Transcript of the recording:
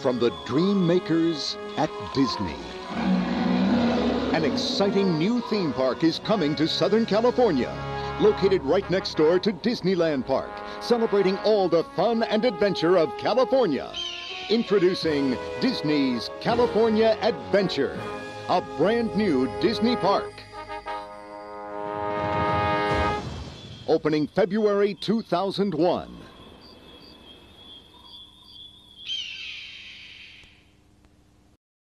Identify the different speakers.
Speaker 1: from the dream makers at Disney. An exciting new theme park is coming to Southern California, located right next door to Disneyland Park, celebrating all the fun and adventure of California. Introducing Disney's California Adventure, a brand new Disney park. Opening February 2001.